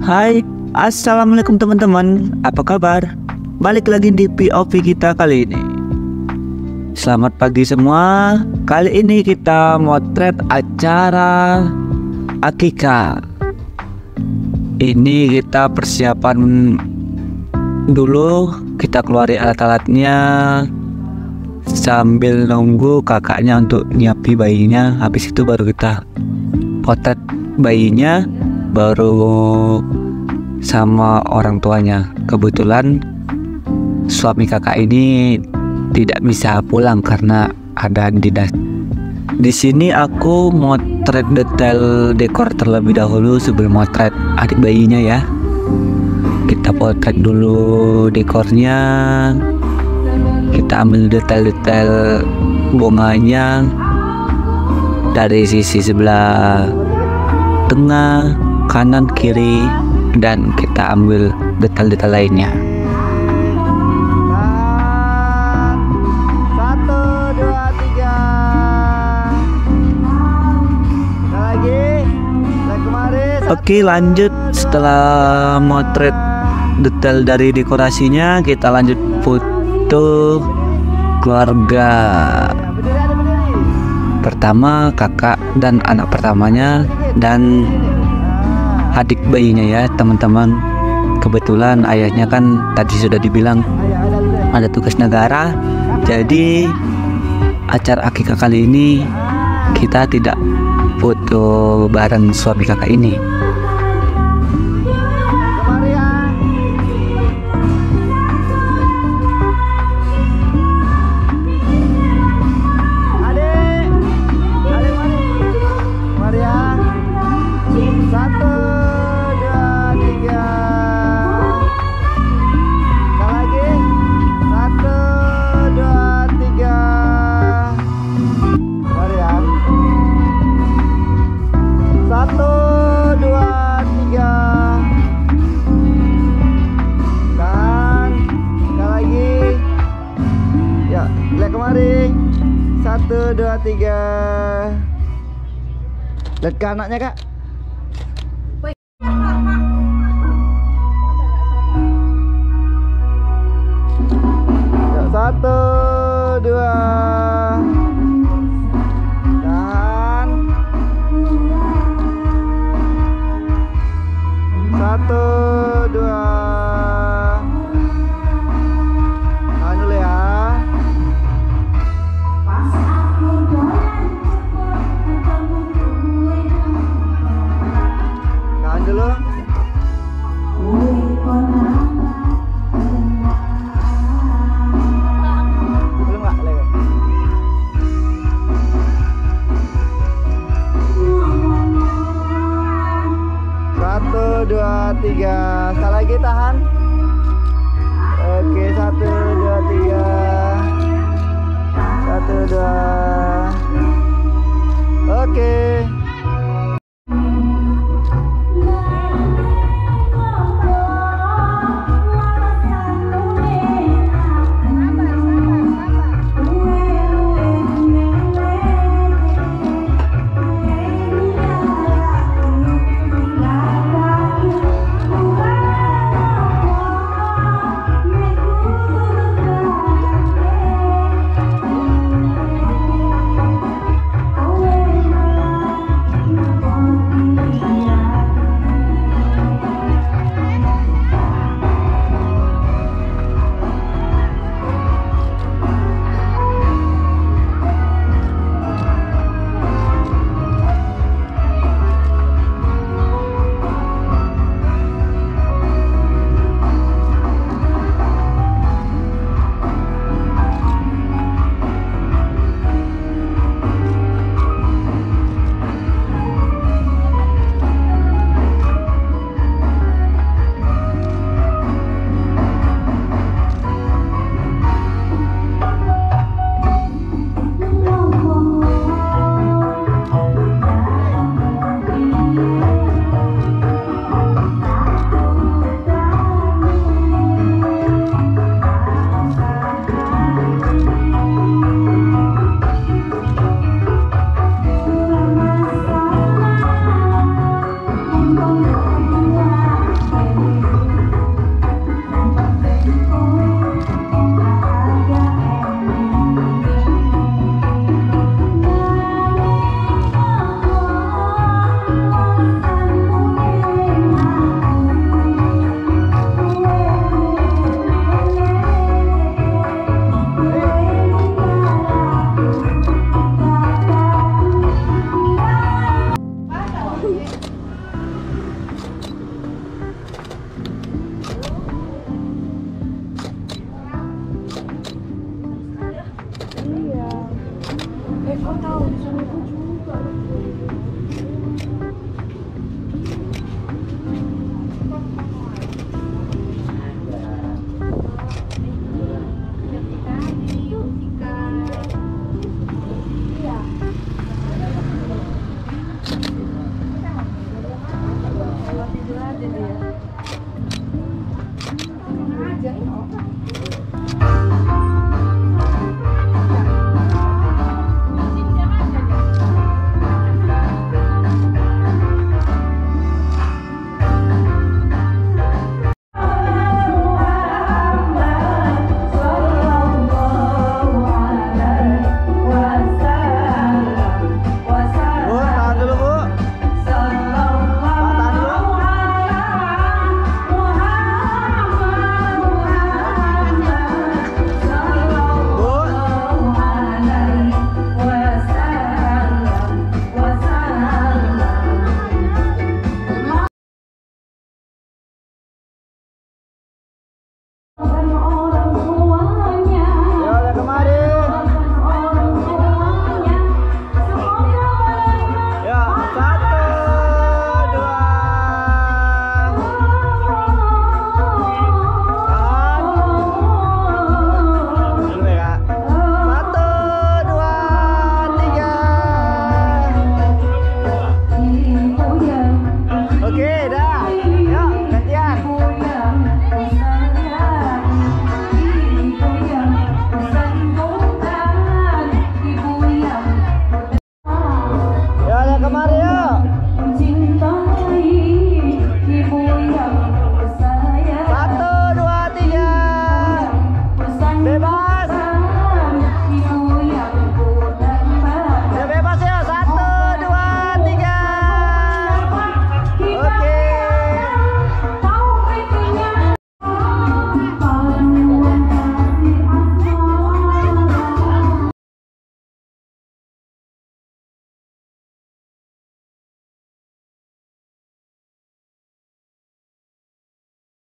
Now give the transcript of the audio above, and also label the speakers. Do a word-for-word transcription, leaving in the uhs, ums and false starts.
Speaker 1: Hai, assalamualaikum teman-teman. Apa kabar? Balik lagi di P O V kita kali ini. Selamat pagi semua. Kali ini kita motret acara akikah. Ini kita persiapan dulu, kita keluarin alat-alatnya sambil nunggu kakaknya untuk nyiapi bayinya. Habis itu baru kita potret bayinya, baru sama orang tuanya. Kebetulan suami kakak ini tidak bisa pulang karena ada dinas. Di sini aku motret detail dekor terlebih dahulu sebelum motret adik bayinya ya. Kita potret dulu dekornya, kita ambil detail-detail bunganya dari sisi sebelah tengah, kanan, kiri, dan kita ambil detail-detail lainnya.
Speaker 2: Satu, dua, tiga. Lagi, lagi kemarin.
Speaker 1: Oke, lanjut. Setelah motret detail dari dekorasinya, kita lanjut foto keluarga. Pertama kakak dan anak pertamanya dan adik bayinya ya teman-teman. Kebetulan ayahnya kan tadi sudah dibilang ada tugas negara, jadi acara akikah kali ini kita tidak foto bareng suami kakak ini.
Speaker 2: Satu, dua, tiga. Lihat ke anaknya kak. Satu, dua. Tahan. Satu, dua. Tahan dulu ya. Dulu. Belum nggak lewat. Satu, dua, tiga. Sekali lagi tahan. Oke, satu, dua, tiga. Satu, dua. Oke.